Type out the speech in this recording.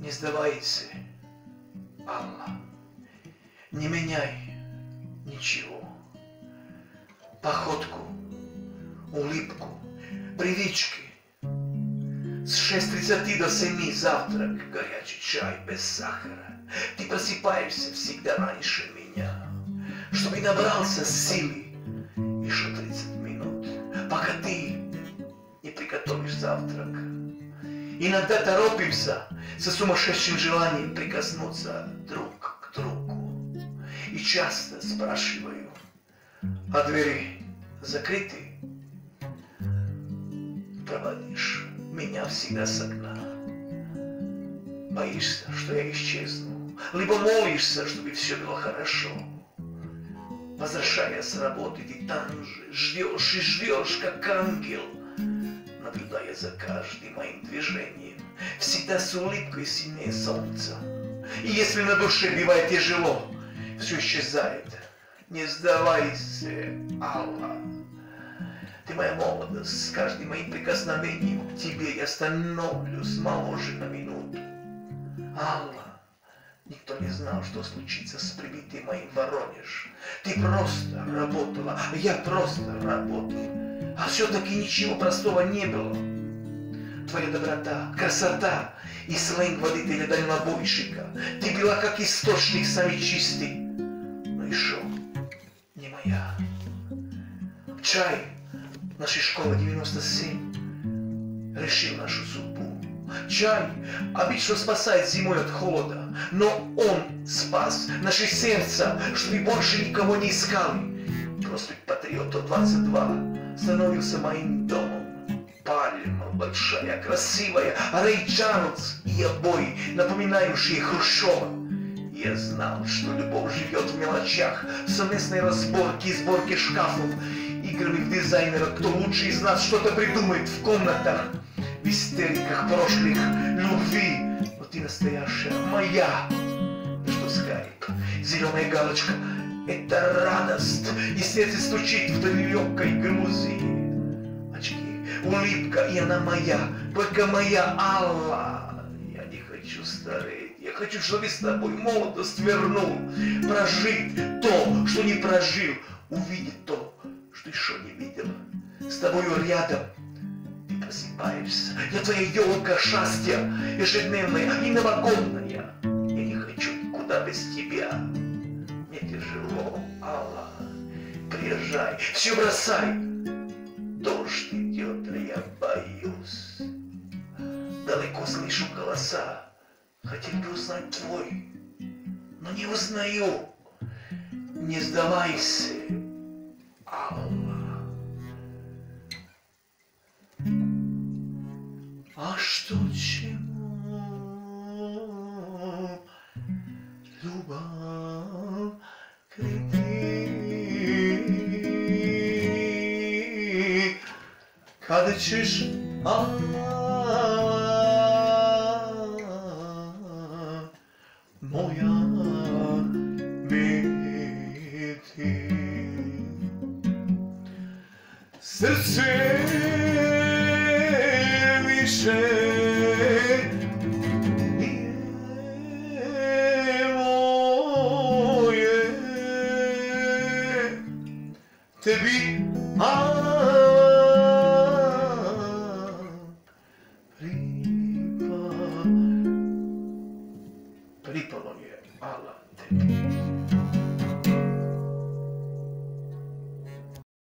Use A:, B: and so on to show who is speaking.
A: Не сдавайся, Алла, не меняй ничего. Походку, улыбку, привычки. С 6:30 до 7 завтрак, горячий чай без сахара. Ты просыпаешься всегда раньше меня, чтобы набрался силы еще 30 минут, пока ты не приготовишь завтрак. Иногда торопимся со сумасшедшим желанием прикоснуться друг к другу. И часто спрашиваю, а двери закрыты? Проводишь меня всегда с окна. Боишься, что я исчезну, либо молишься, чтобы все было хорошо. Возвращаясь с работы, ты там же ждешь и ждешь, как ангел, наблюдая за каждым моим движением, всегда с улыбкой сильнее солнца. И если на душе бывает тяжело, все исчезает. Не сдавайся, Алла. Ты моя молодость, с каждым моим прикосновением к тебе я становлюсь моложе на минуту. Алла, никто не знал, что случится с прибитым моим Воронеж. Ты просто работала, а я просто работал. А все-таки ничего простого не было. Твоя доброта, красота и сленг водителя дальнобойщика. Ты была как источник самый чистый, но еще не моя. Чай нашей школы 97 решил нашу судьбу. Чай обычно спасает зимой от холода, но он спас наше сердце, чтобы больше никого не искали. Проспект Патриотов 22 становился моим домом. Пальма большая, красивая, Рэй Чарльз и обои, напоминающие Хрущева. Я знал, что любовь живет в мелочах, в совместной разборке и сборке шкафов, играми в дизайнера, кто лучше из нас что-то придумает в комнатах, в истериках прошлых любви. Но ты настоящая, моя. Да что скайп, зеленая галочка, это радость, и сердце стучит в далекой Грузии. Очки, улыбка, и она моя, только моя Алла. Я не хочу стареть, я хочу, чтобы с тобой молодость вернул, прожить то, что не прожил, увидеть то, что еще не видела. С тобою рядом ты просыпаешься, я твоя елка счастья, ежедневная и новогодная. Я не хочу никуда без тебя. Мне тяжело, Алла, приезжай, все бросай. Дождь идет, а я боюсь. Далеко слышу голоса, хотел бы узнать твой, но не узнаю. Не сдавайся, Алла. А что чему? Любовь крепи. Кадычиш, моя беды. Серце више моє, тобі припало є, Алла, тобі.